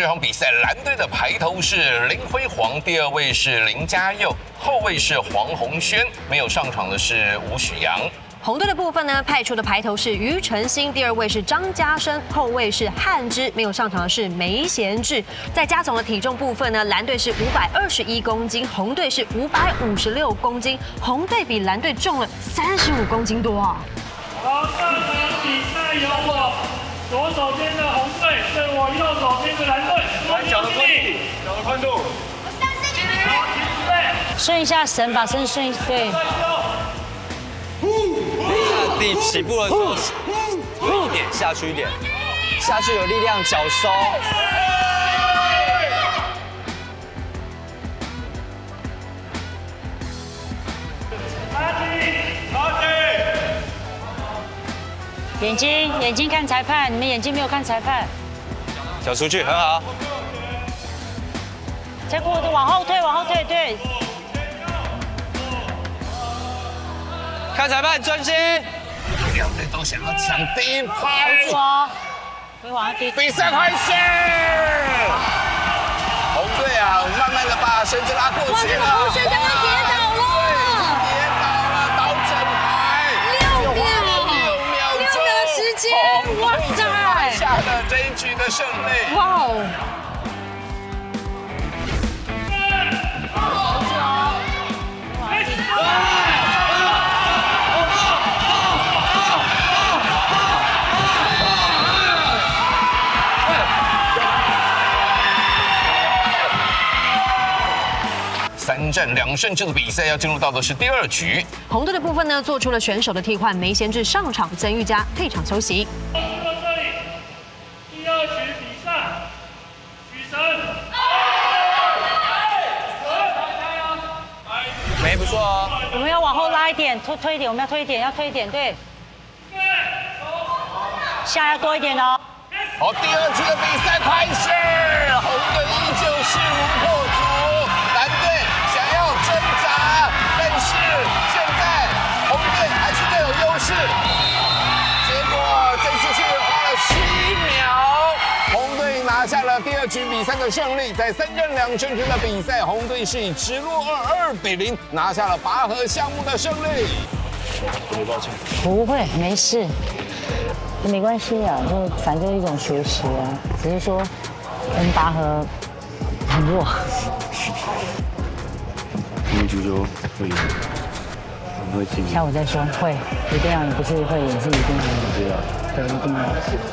这场比赛，蓝队的排头是林辉煌，第2位是林家佑，后卫是黄宏轩，没有上场的是吴许阳。 红队的部分呢，派出的排头是于晨星，第2位是张家生，后卫是汉之，没有上场的是梅贤志。在加总的体重部分呢，蓝队是521公斤，红队是556公斤，红队比蓝队重了35公斤多啊！ 好，这场比赛由我左手边的红队对我右手边的蓝队，脚的宽度， 顺一下绳，把绳顺对。 地起步的时候，一点下去一点，下去有力量，脚收。 眼睛看裁判，你们眼睛没有看裁判。 脚出去，很好。 再过往后退，对。 看裁判，专心。 两队都想要抢第1拍。 会往下低。 比赛开始。红队啊，慢慢的把绳子拉过去了。 红轩刚刚跌倒了。 跌倒了，倒整排。6秒的时间，哇塞！ 拿下了这一局的胜利。 哇哦！ 3战2胜制的比赛要进入到的是第2局。 红队的部分呢，做出了选手的替换，梅贤志上场，曾玉佳退场休息。 到这里，第2局比赛，举绳。 没不错哦。 我们要往后拉一点，推一点，我们要推一点，对。下要多一点哦。 好，第2局的比赛开始，红队依旧势如破竹，蓝队想要挣扎，但是现在红队还是更有优势。结果这次是花了7秒，红队拿下了第2局比赛的胜利。在3战2胜制的比赛，红队是以直落2比0拿下了拔河项目的胜利。 抱歉。 不会，没事。 没关系啊，就反正一种学习啊，只是说我们拔河很弱。 我们足球会赢，我们会进。 下午再说，会一定要，不是会赢，是一定要。 对啊，一定要。